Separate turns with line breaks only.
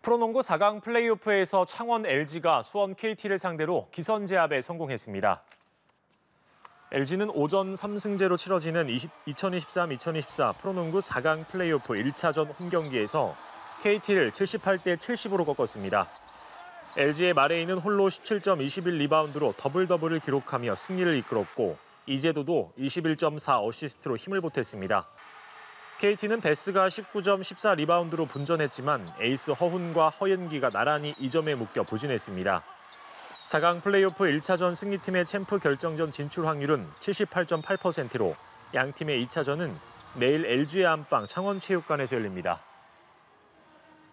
프로농구 4강 플레이오프에서 창원 LG가 수원 KT를 상대로 기선제압에 성공했습니다. LG는 오전 3승제로 치러지는 2023-2024 프로농구 4강 플레이오프 1차전 홈경기에서 KT를 78대 70으로 꺾었습니다. LG의 마레이는 홀로 17.21 리바운드로 더블더블을 기록하며 승리를 이끌었고 이재도도 21.4 어시스트로 힘을 보탰습니다. KT는 베스가 19.14 리바운드로 분전했지만 에이스 허훈과 허연기가 나란히 2점에 묶여 부진했습니다. 4강 플레이오프 1차전 승리팀의 챔프 결정전 진출 확률은 78.8%로 양 팀의 2차전은 내일 LG의 안방 창원체육관에서 열립니다.